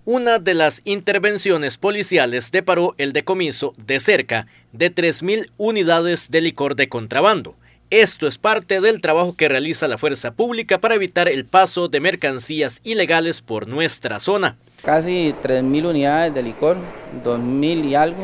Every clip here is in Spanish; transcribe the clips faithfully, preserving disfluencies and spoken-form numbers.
Una de las intervenciones policiales deparó el decomiso de cerca de tres mil unidades de licor de contrabando. Esto es parte del trabajo que realiza la Fuerza Pública para evitar el paso de mercancías ilegales por nuestra zona. Casi tres mil unidades de licor, dos mil y algo.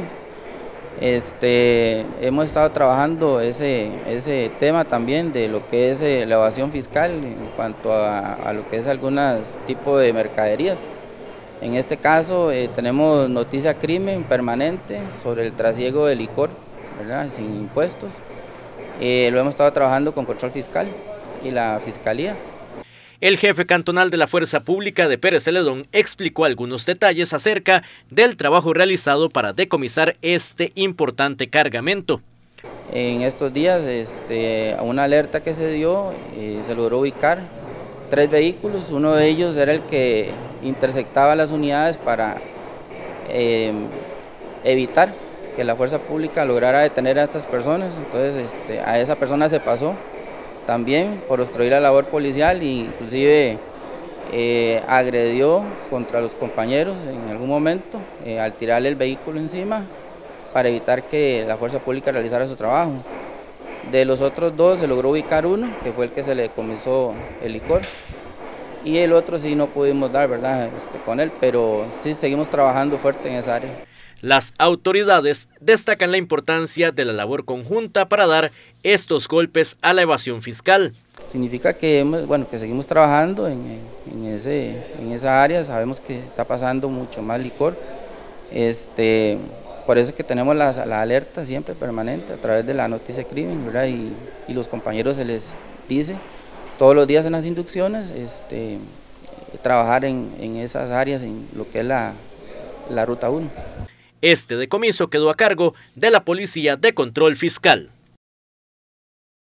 Este, hemos estado trabajando ese, ese tema también de lo que es la evasión fiscal en cuanto a, a lo que es algunos tipos de mercaderías. En este caso eh, tenemos noticia crimen permanente sobre el trasiego de licor, ¿verdad?, sin impuestos. Eh, lo hemos estado trabajando con control fiscal y la fiscalía. El jefe cantonal de la Fuerza Pública de Pérez Celedón explicó algunos detalles acerca del trabajo realizado para decomisar este importante cargamento. En estos días, este, una alerta que se dio, eh, se logró ubicar tres vehículos. Uno de ellos era el que interceptaba las unidades para eh, evitar que la Fuerza Pública lograra detener a estas personas. Entonces este, a esa persona se pasó también por obstruir la labor policial e inclusive eh, agredió contra los compañeros en algún momento eh, al tirarle el vehículo encima para evitar que la Fuerza Pública realizara su trabajo. De los otros dos se logró ubicar uno, que fue el que se le decomisó el licor, y el otro sí no pudimos dar, ¿verdad?, este, con él, pero sí seguimos trabajando fuerte en esa área. Las autoridades destacan la importancia de la labor conjunta para dar estos golpes a la evasión fiscal. Significa que, hemos, bueno, que seguimos trabajando en, en, ese, en esa área, sabemos que está pasando mucho más licor, este, por eso es que tenemos la, la alerta siempre permanente a través de la noticia de crimen, ¿verdad?, y, y los compañeros se les dice todos los días en las inducciones este, trabajar en, en esas áreas, en lo que es la, la ruta uno. Este decomiso quedó a cargo de la Policía de Control Fiscal.